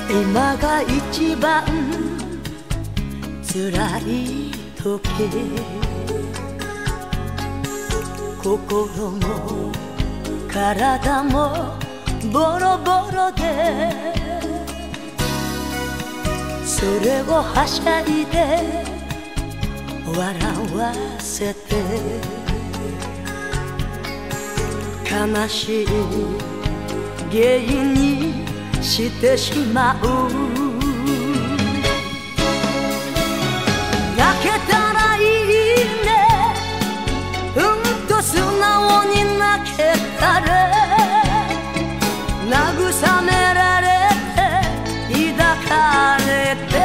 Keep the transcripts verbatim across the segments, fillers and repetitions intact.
今が一番辛い時、心も体もボロボロで、それをはしゃいで笑わせて、悲しい原因にしてしまう。泣けたらいいね、うんと素直に泣けたら、慰められて抱かれて、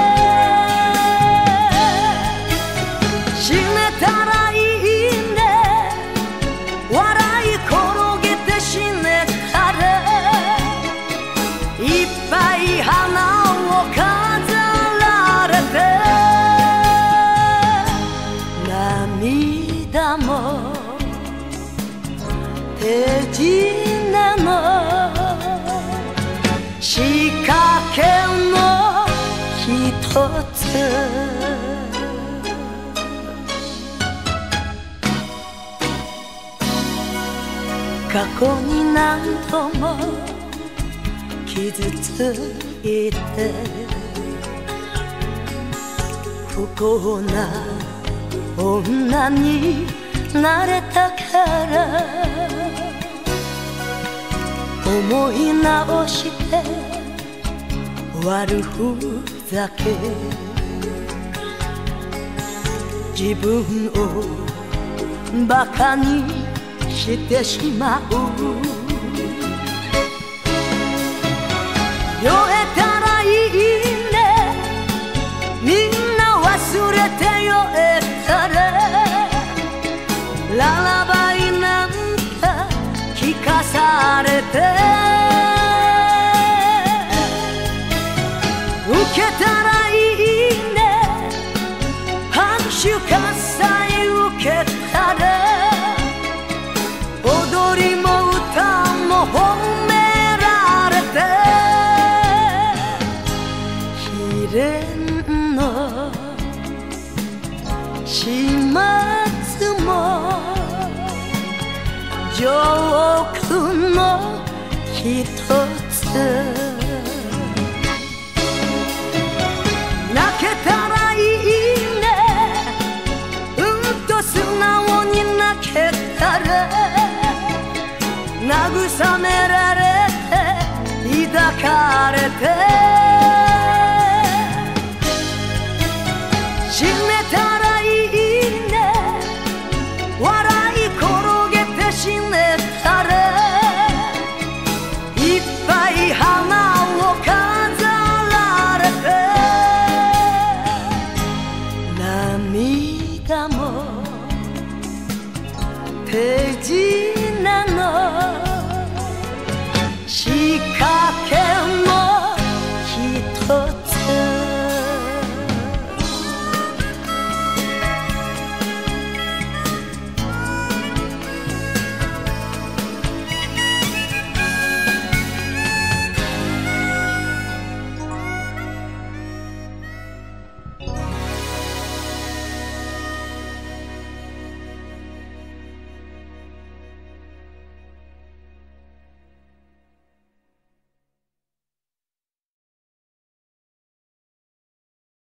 死ねたらいいね、笑い転げて死ねたら、いっぱい花を飾られて、涙も手品の仕掛けの一つ。過去に何度も傷ついて、不幸な女になれたから、思い直して悪ふざけ、自分をバカにしてしまう。酔えたらいいね、みんな忘れて酔えたら、ララバイなんか聞かされて、受けたらいいね、拍手喝采受けたら、踊りも歌も褒められて、悲恋の始末もジョークの一つ。泣けたらいいね、うんと素直に泣けたら、慰められて抱かれて、死ねたらいいね、笑い転げて死ねたら、いっぱい花を飾られて、涙も手品の仕掛け